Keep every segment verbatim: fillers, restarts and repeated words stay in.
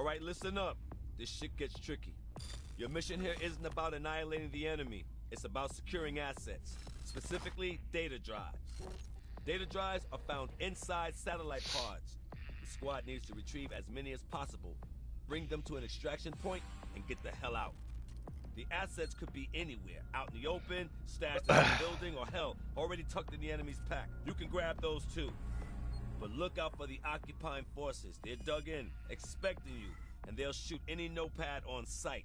Alright, listen up. This shit gets tricky. Your mission here isn't about annihilating the enemy. It's about securing assets, specifically data drives. Data drives are found inside satellite pods. The squad needs to retrieve as many as possible, bring them to an extraction point, and get the hell out. The assets could be anywhere, out in the open, stashed in some building, or hell, already tucked in the enemy's pack. You can grab those too. But look out for the occupying forces. They're dug in, expecting you, and they'll shoot any notepad on sight.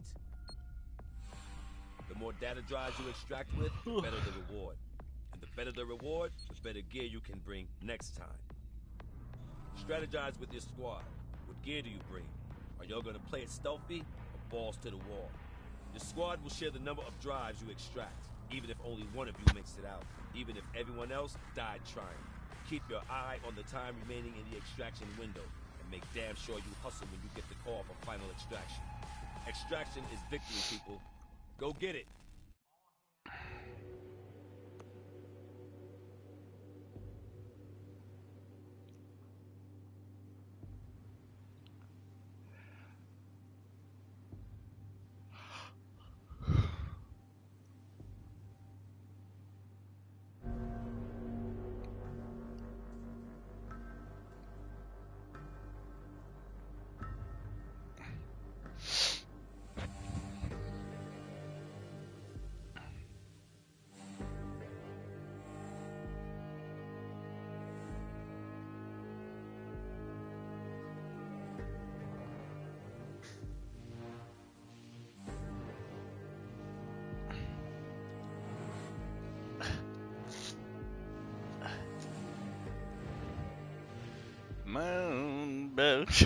The more data drives you extract with, the better the reward. And the better the reward, the better gear you can bring next time. Strategize with your squad. What gear do you bring? Are y'all gonna play it stealthy or balls to the wall? Your squad will share the number of drives you extract, even if only one of you makes it out, even if everyone else died trying. Keep your eye on the time remaining in the extraction window, and make damn sure you hustle when you get the call for final extraction. Extraction is victory, people. Go get it. Moon boat.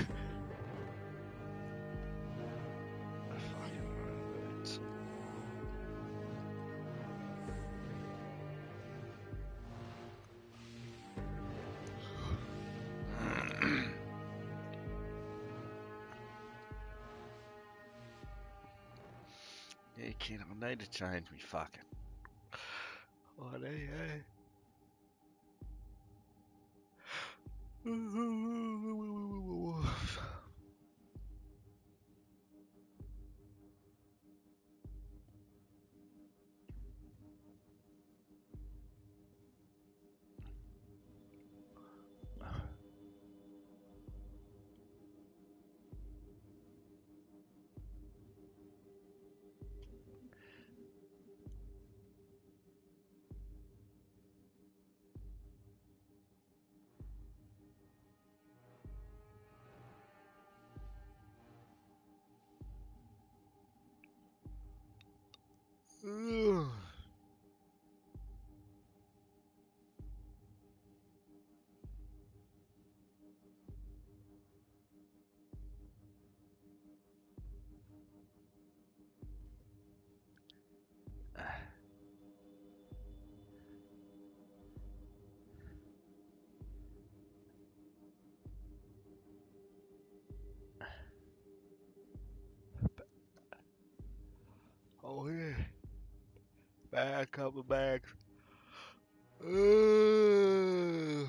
Yeah, you can't all night to change me fucking. Oh, they, hey. Ugh. Oh yeah, bag, couple bags. Ugh.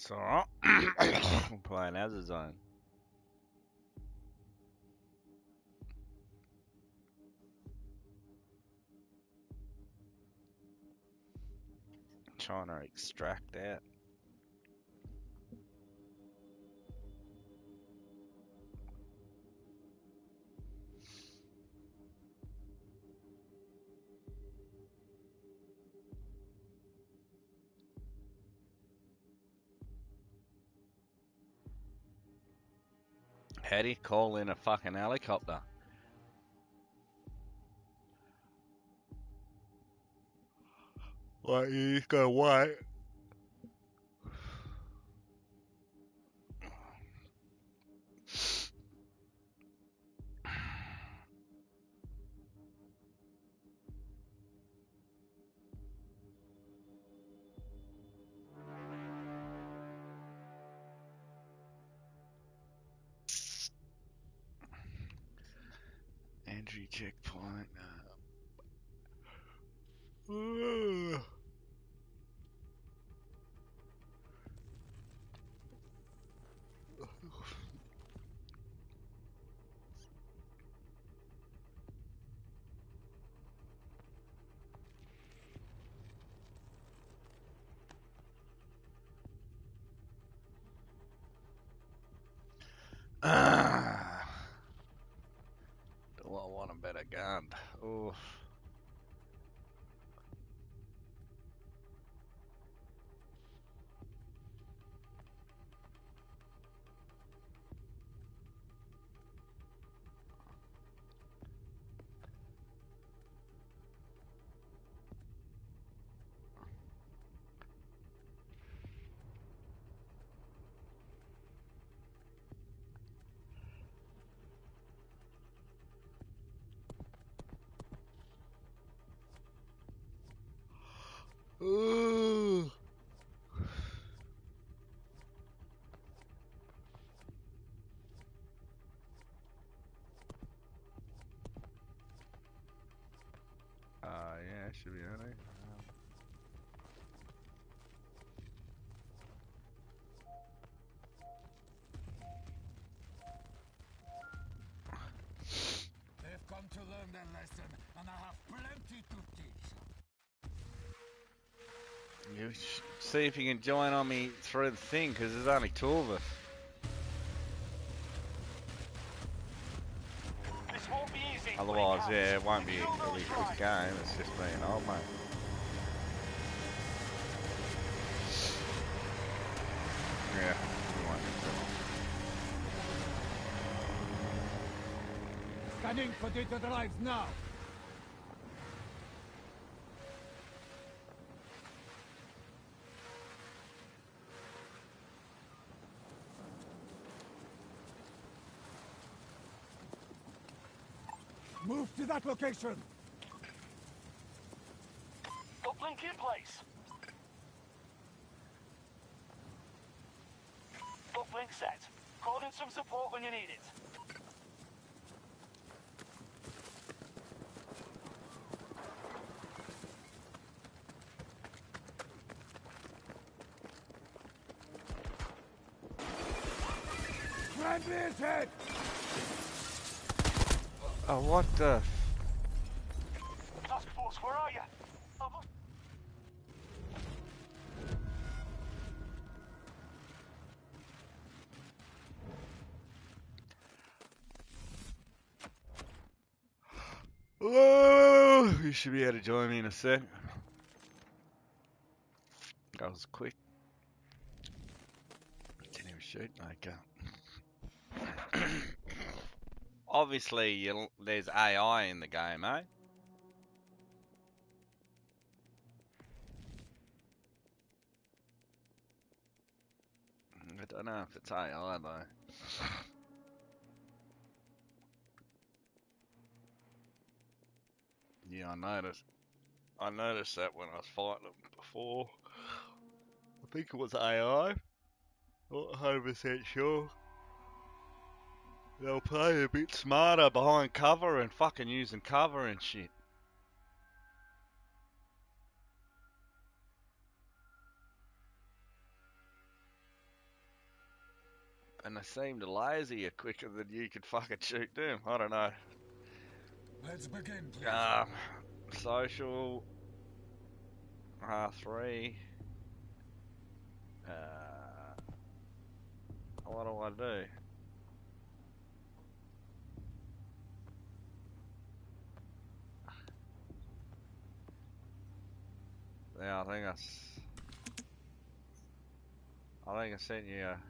It's alright. I'm playing as a zone. Trying to extract out. How do you call in a fucking helicopter? Like, you just gotta wait. Entry checkpoint. Uh. Ah. Do I want a better gun? Oof. Ooh. Uh, yeah, it should be alright. They've come to learn their lesson, and I have plenty to teach. You sh see if you can join on me through the thing, because there's only two of us. This won't be easy. Otherwise, yeah, it won't be a really quick game. It's just me and old mate. Yeah, it won't be too long. Scanning for data drives now. Move to that location. Uplink in place. Uplink set. Call in some support when you need it. Friendly is hit! Oh, what the? Task Force, where are you? Oh, you should be able to join me in a sec. That was quick. Didn't even shoot, okay. Obviously, you'll, there's A I in the game, eh? I don't know if it's A I though. Yeah, I noticed. I noticed that when I was fighting them before. I think it was A I. Not one hundred percent sure. They'll play a bit smarter behind cover and fucking using cover and shit. And they seem to laser you quicker than you could fucking shoot them. I don't know. Let's begin, please. Um, social. R three. Uh, what do I do? Yeah, I think I, s- I think I sent you a...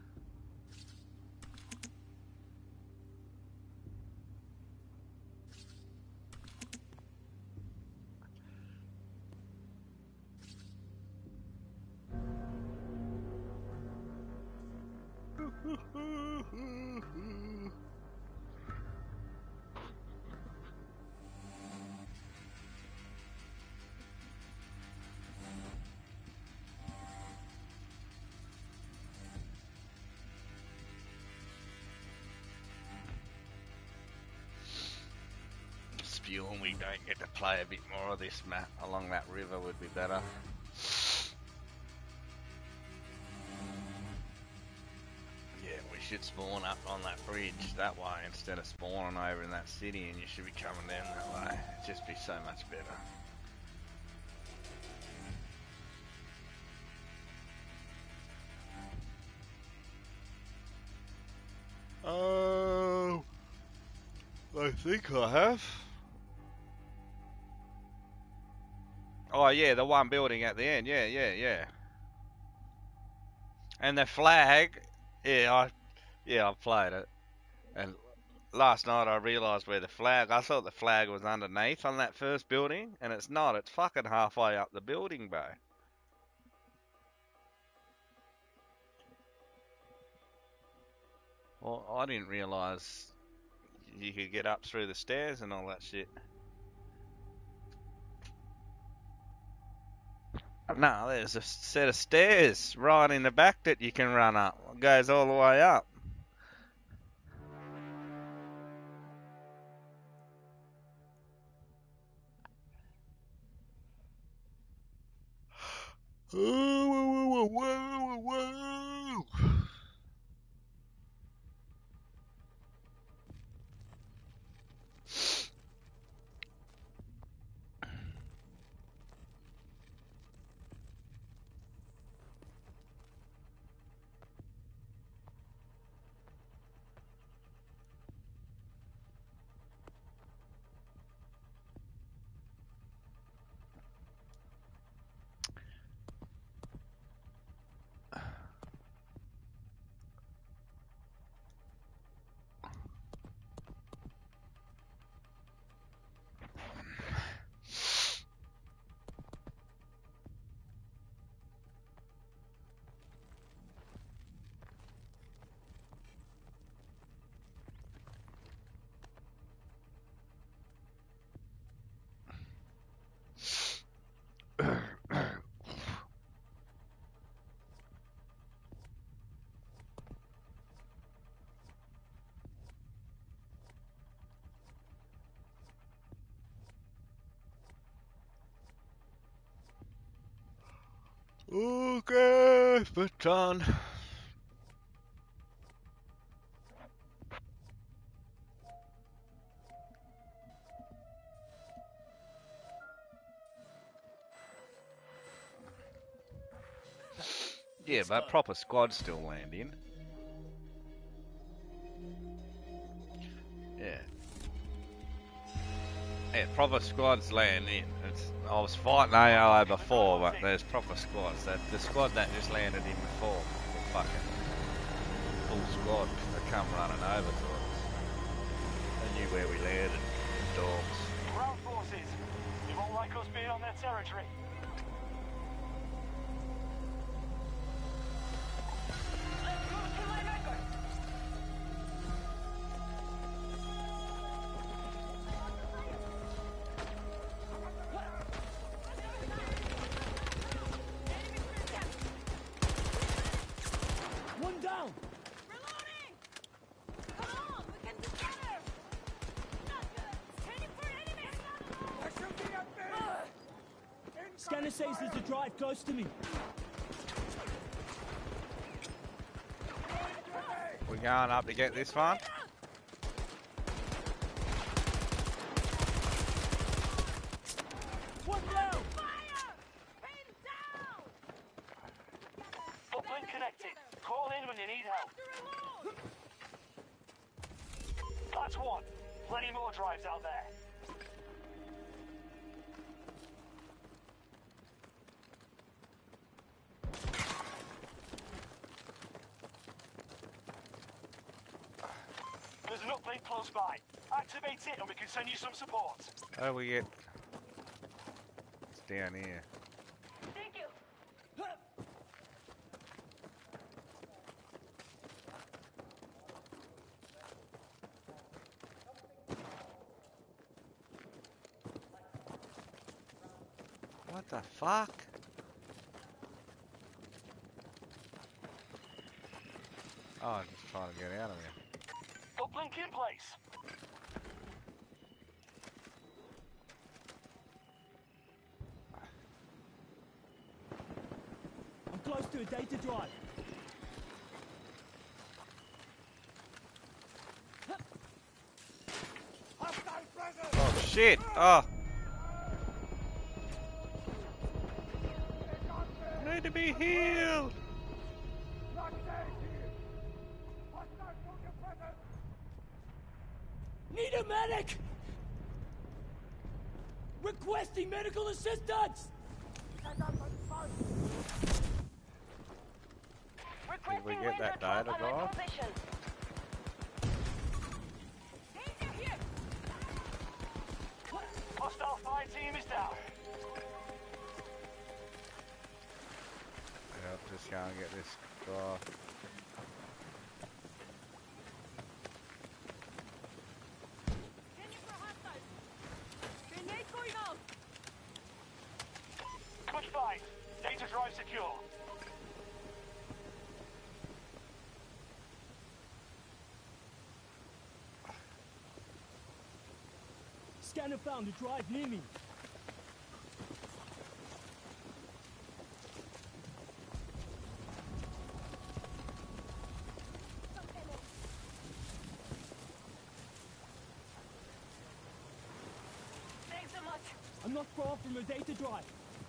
Spewing we don't get to play a bit more of this map along that river would be better. Yeah, we should spawn up on that bridge that way instead of spawning over in that city, and you should be coming down that way. It'd just be so much better. Oh, I think I have. Oh yeah, the one building at the end. Yeah, yeah, yeah. And the flag. Yeah, I. Yeah, I played it. And last night I realised where the flag. I thought the flag was underneath on that first building, and it's not. It's fucking halfway up the building, bro. Well, I didn't realise you could get up through the stairs and all that shit. No, there's a set of stairs right in the back that you can run up. It goes all the way up. Whoa, whoa, whoa, whoa, whoa. Okay, baton. Yeah, but proper squad still landing. Yeah. Yeah, proper squads landing. It's, I was fighting A I before, but there's proper squads. That the squad that just landed in before, the fucking full squad that come running over to us. They knew where we landed. Dogs. Ground forces, you won't like us being on their territory. Scanner says there's a drive close to me. We going up to get this one? One down! Uplink connected. Call in when you need help. That's one. Plenty more drives out there. There's an uplink close by. Activate it and we can send you some support. How do we get... It's down here. Thank you. What the fuck? Oh, I'm just trying to get out of here. Uplink in place. I'm close to a data drive. Oh shit! Oh! I need to be healed! Need a medic! Requesting medical assistance! Did we get that data drive? Hostile fire team is down. Yep, just go and get this drive. Good fight. Data drive secure. Scanner found a drive near me. Thanks so much. I'm not far from a data drive.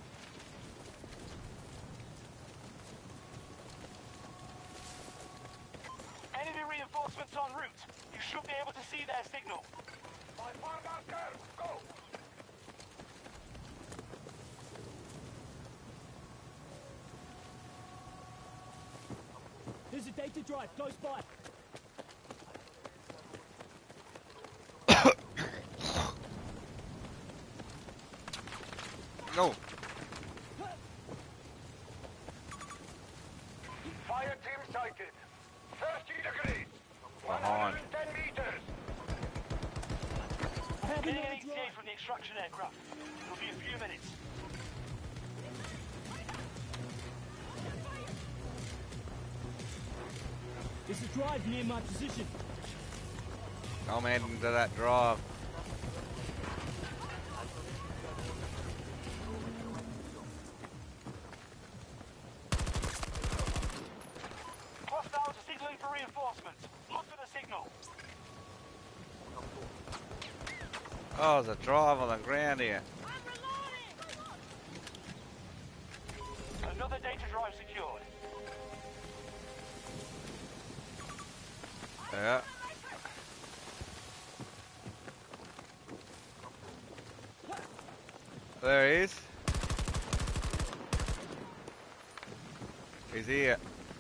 Enemy reinforcements en route. You should be able to see their signal. Go! There's a data drive close by. No! Fire team sighted. thirty degrees. Behind. one hundred ten meters. I have Getting another an E T A drive. from the extraction aircraft. It'll be a few minutes. There's a drive near my position. I'm heading to that drive. Hostiles are signaling for reinforcements. Look for the signal. Oh, there's a drive on the ground here. Another data drive secured. Yeah. There he is. He's here.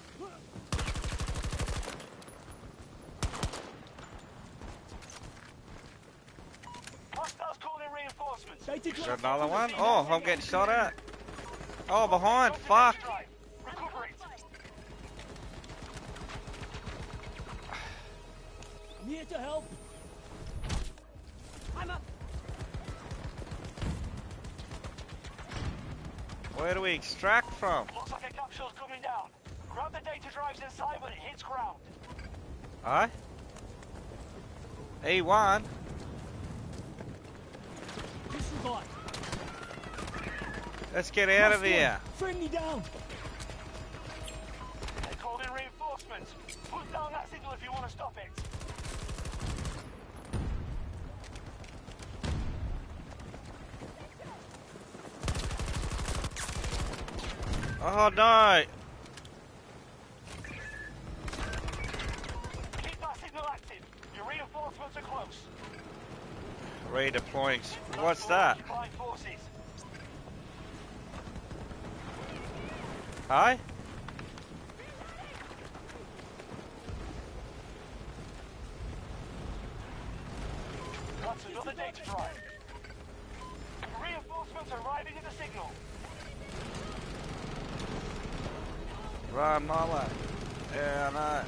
Hostiles calling reinforcements. Data Got drive. another one? Oh, I'm getting shot at. Oh, behind. Fuck. Recover it. I'm here to help. I'm up. Where do we extract from? Looks like a capsule's coming down. Grab the data drives inside when it hits ground. Aye. E one. Disregard. Let's get out of Last here. one. Friendly down. They called in reinforcements. Put down that signal if you want to stop it. Oh no! Keep that signal active. Your reinforcements are close. Redeploying. What's that? Occupying forces. Hi? That's another data drive. Reinforcements arriving at the signal. Run my way. Yeah, I know.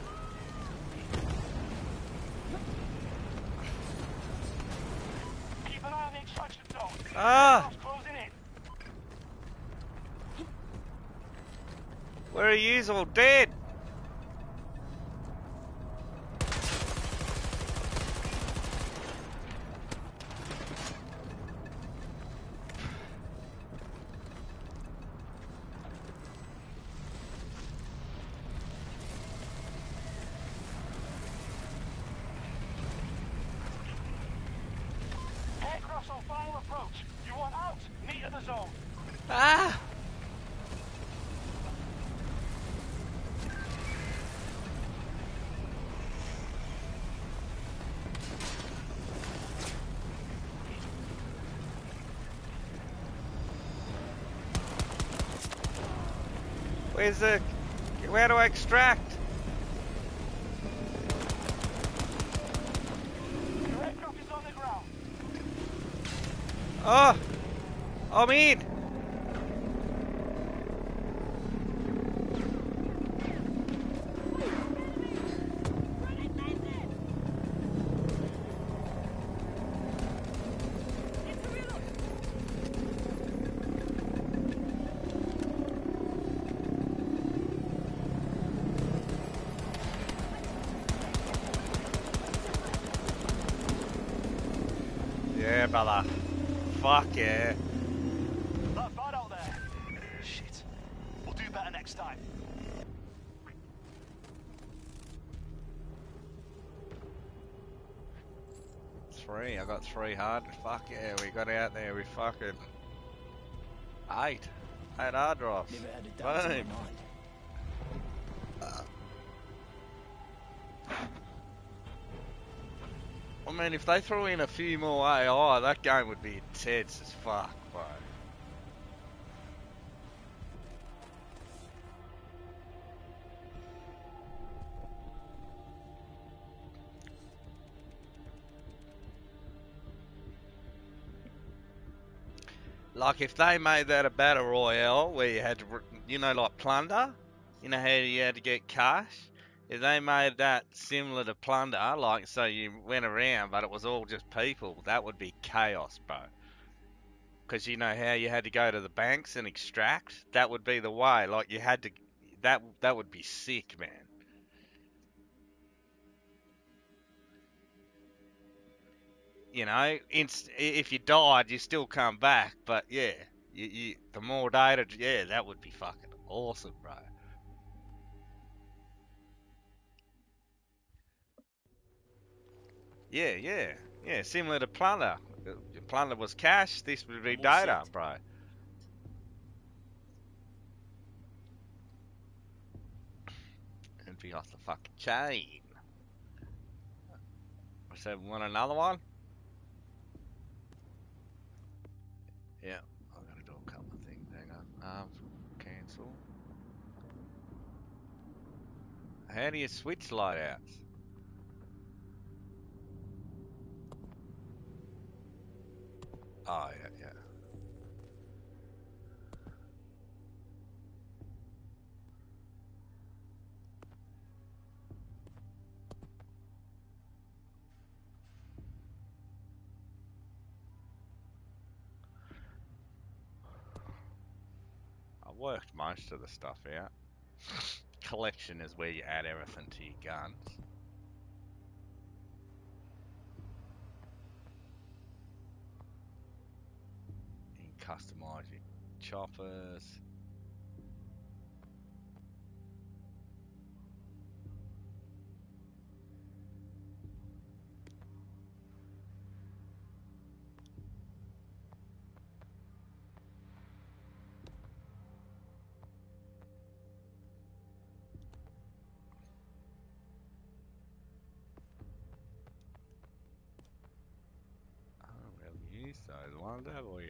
Keep an eye on the extraction zone. Ah! Closing in. Where are yous all dead? Aircraft's on final approach. You want out? Meet at the zone. Ah! Where's the... Where do I extract? Your aircraft is on the ground. Oh! I'm in! Yeah, brother. Fuck yeah. Not bad out there. Shit. We'll do better next time. Three, I got three hard. Fuck yeah, we got out there, we fucking... Eight. Eight hard drops. Never had a doubt in my Boom. mind. I mean, if they threw in a few more A I, that game would be intense as fuck, bro. Like, if they made that a battle royale where you had to, you know, like plunder, you know how you had to get cash? If they made that similar to plunder, like, so you went around, but it was all just people, that would be chaos, bro. Because you know how you had to go to the banks and extract? That would be the way. Like, you had to... That that would be sick, man. You know, inst if you died, you still come back. But, yeah, you, you, the more data... Yeah, that would be fucking awesome, bro. Yeah, yeah. Yeah, similar to plunder. Plunder was cash, this would be data, bro. It'd be off the fucking chain. So, want another one? Yeah, I'm gonna do a couple of things. Hang on. Um, cancel. How do you switch loadouts? Oh, yeah, yeah. I worked most of the stuff out. Collection is where you add everything to your guns. You can customize your choppers. Size wonder boy.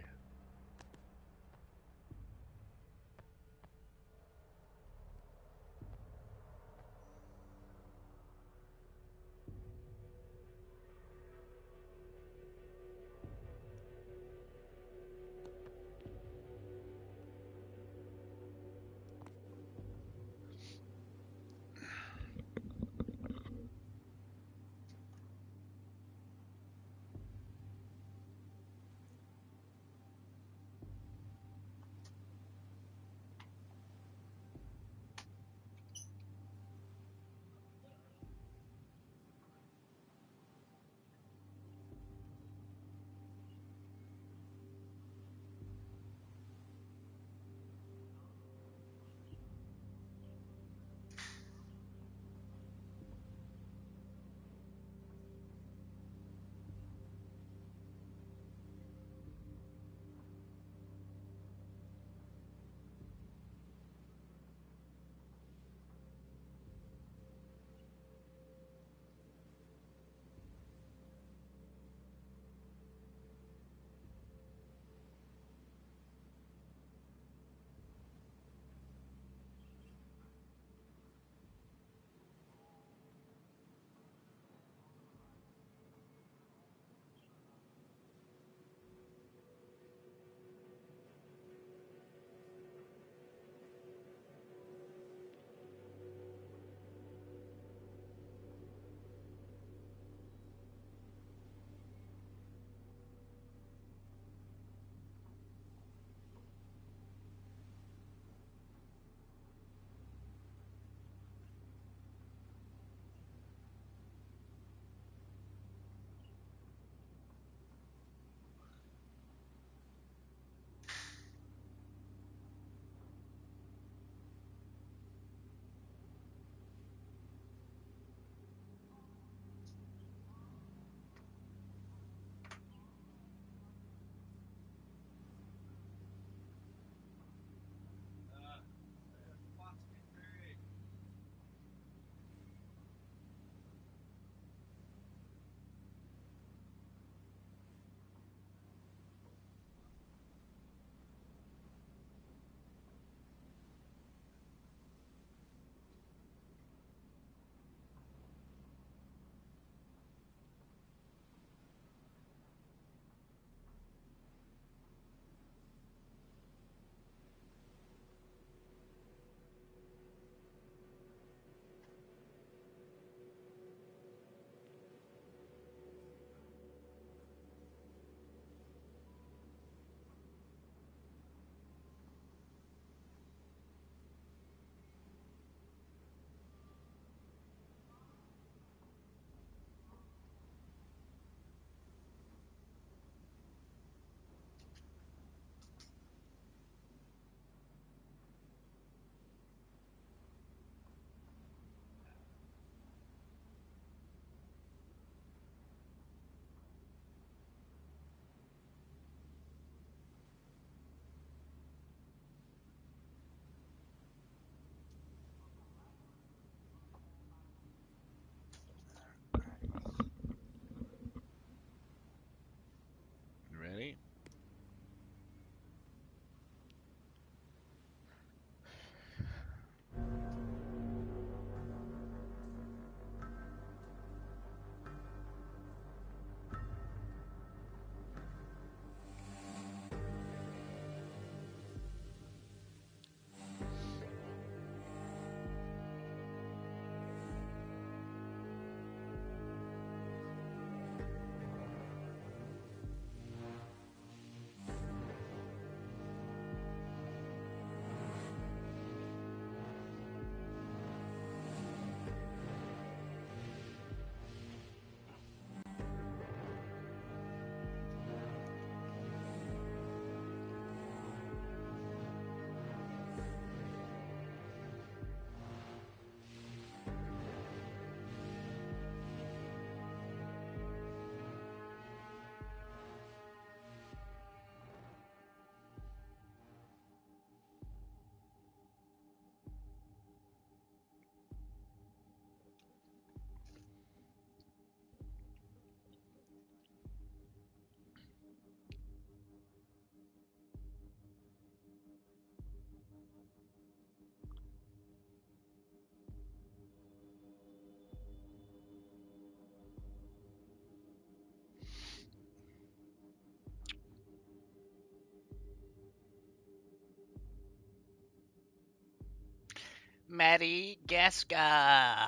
Madagascar.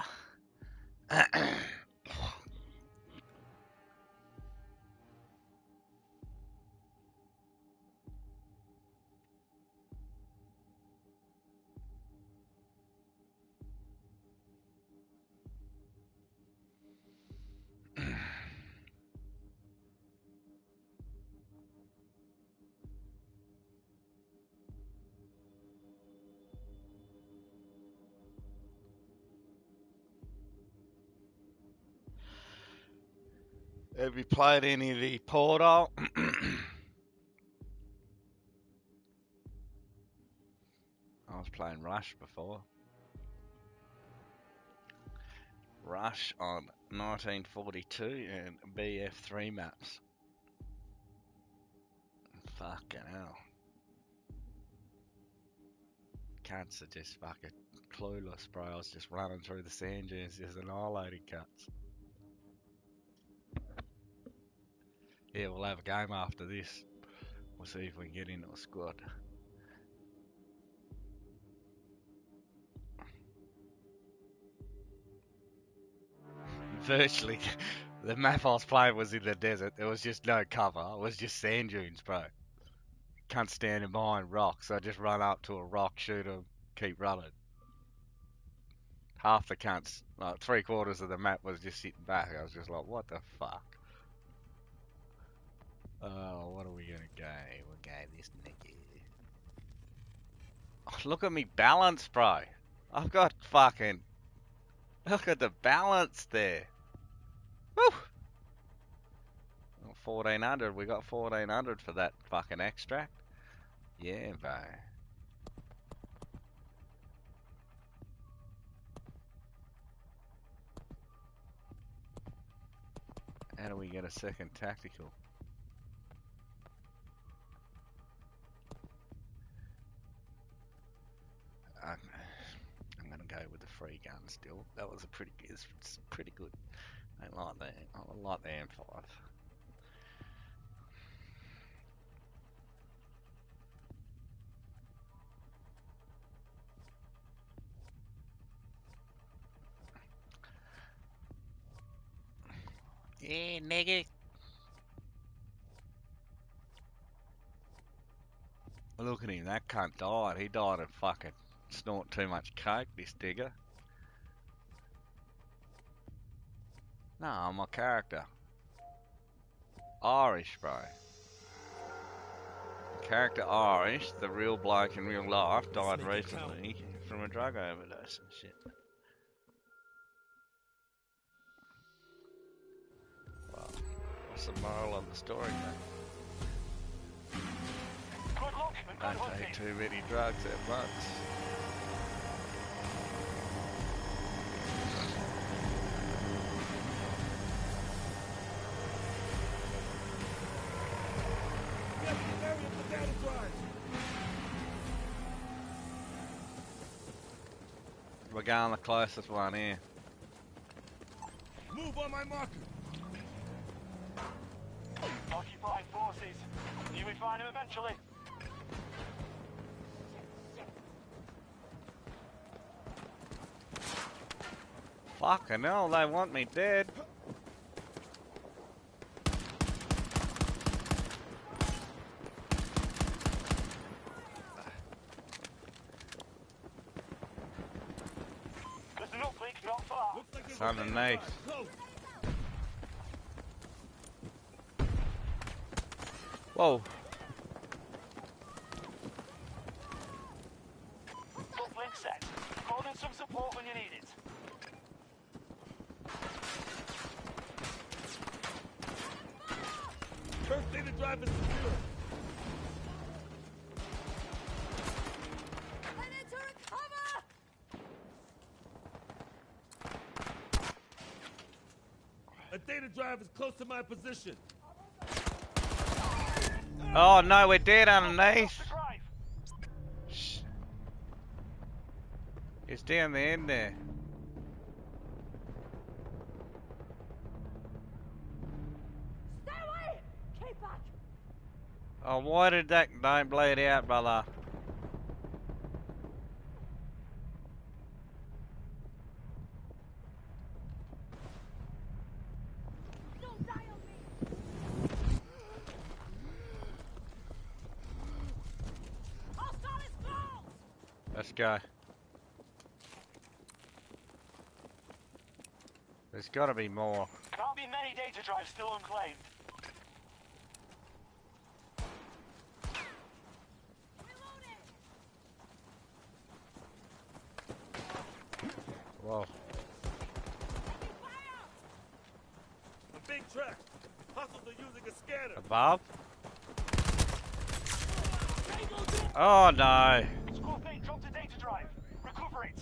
Have you played any of the Portal? I was playing Rush before. Rush on nineteen forty-two and B F three maps. Fucking hell. Cunts are just fucking clueless, bro. I was just running through the sand dunes, just annihilating cunts. Yeah, we'll have a game after this. We'll see if we can get into a squad. Virtually, the map I was playing was in the desert. There was just no cover. It was just sand dunes, bro. Can't stand behind rocks. I just run up to a rock, shoot them, keep running. Half the cunts, like three quarters of the map was just sitting back. I was just like, what the fuck? Oh, what are we gonna go? We'll go this nigga. Oh, look at me balance, bro. I've got fucking... Look at the balance there. Woo! fourteen hundred. We got fourteen hundred for that fucking extract. Yeah, bro. How do we get a second tactical? I'm, I'm gonna go with the free gun still. That was a pretty, it's, it's pretty good. I like that. I like the M five. Yeah, nigga. Look at him, that cunt died. He died of fucking snorting too much coke, this digger. Nah, my character. Irish, bro. Character Irish, the real bloke in real life, died recently from a drug overdose and shit. Well, what's the moral of the story, mate? Don't take too many drugs at once. We're going the closest one here. Move on my marker. Occupying forces. You will find him eventually. Fucking hell, they want me dead. Listen up, Bleak, not far. It's underneath. Whoa. Uplink set. Call in some support when you need it. First data drive is secure. I need to recover! A data drive is close to my position. Oh no, we're dead underneath. Shh. It's down the end there. Stay away! Keep back! Oh, why did that don't bleed out, brother? go. There's got to be more. Can't be many data drives still unclaimed. Whoa. A big track. Hostiles are using a scanner. Above? Oh no. Squad mate dropped a data drive. Recover it.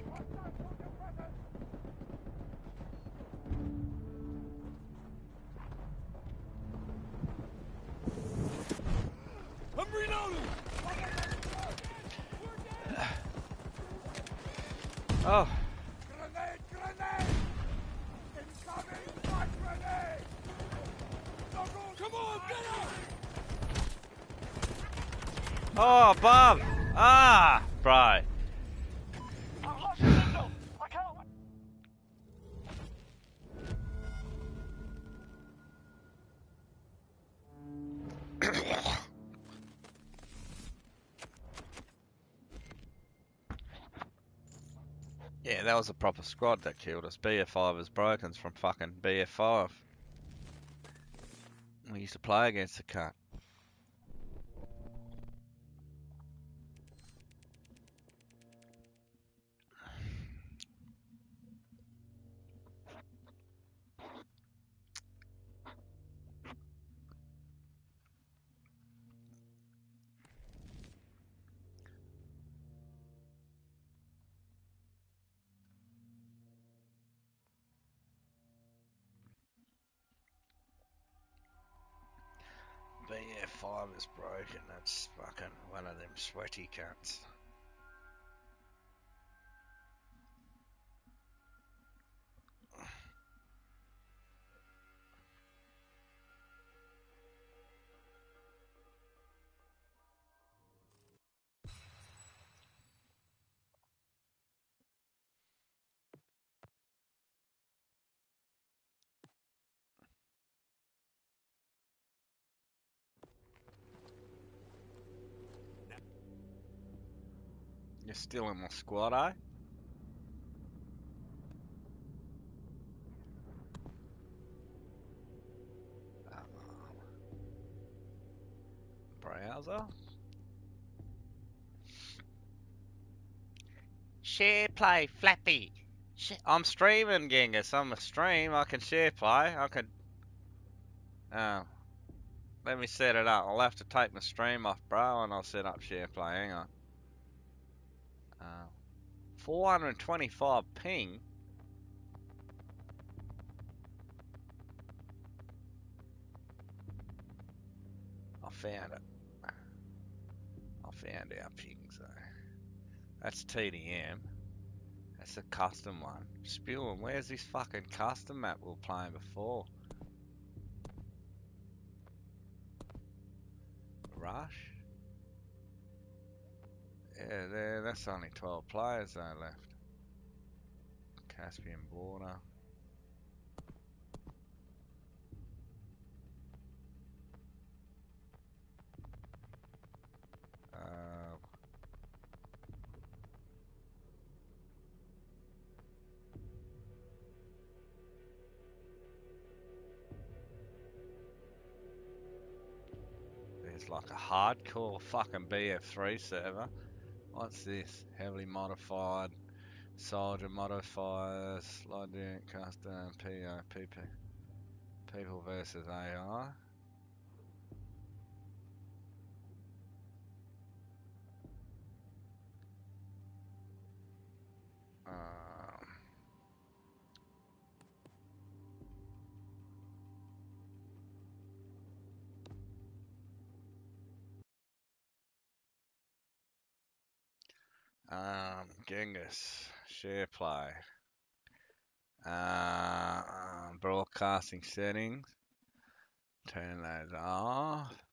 I'm reloading. Oh. Grenade! Grenade! Incoming frag grenade! Come on, get up! Oh, above. Ah, bro. I've lost your signal. I can't. Yeah, that was a proper squad that killed us. B F five is broken from fucking B F five. We used to play against the cunt. B F five is broken. That's fucking one of them sweaty cunts. You're still in my squad, eh? Browser. Share play, Flappy. Sh I'm streaming, Genghis. I'm a stream. I can share play. I can. Oh. Let me set it up. I'll have to take my stream off, bro, and I'll set up share play. Hang on. Uh, four hundred twenty-five ping. I found it. I found our pings though. That's T D M. That's a custom one. Spewing, where's this fucking custom map we were playing before? Rush? Yeah, there. That's only twelve players though left. Caspian border. Uh, there's like a hardcore fucking B F three server. What's this? Heavily modified, soldier modifiers, logic, custom, P O, P P. People versus A I. Um, um, Genghis, share play, uh, broadcasting settings, turn those off.